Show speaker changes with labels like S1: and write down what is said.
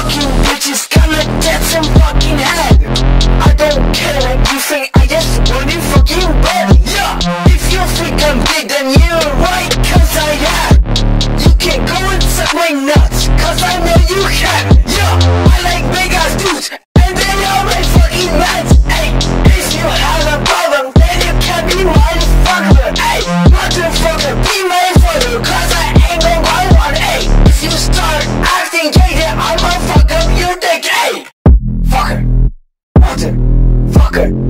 S1: fucking bitches gonna get some fucking head. I don't care what you think, I just want you fucking bad. Yeah, if you think I'm big then you're right, cause I am. You can go and suck my nuts, cause I know you can. Yeah, I like big ass dudes, and they are my fucking mans. Ay, if you have a problem, then you can be my fuckler. Ay, motherfucker, be my father, cause I ain't gon' buy one. Ay, if you start acting gay, then I'ma fuck up your dick. Ay, fucker, motherfucker.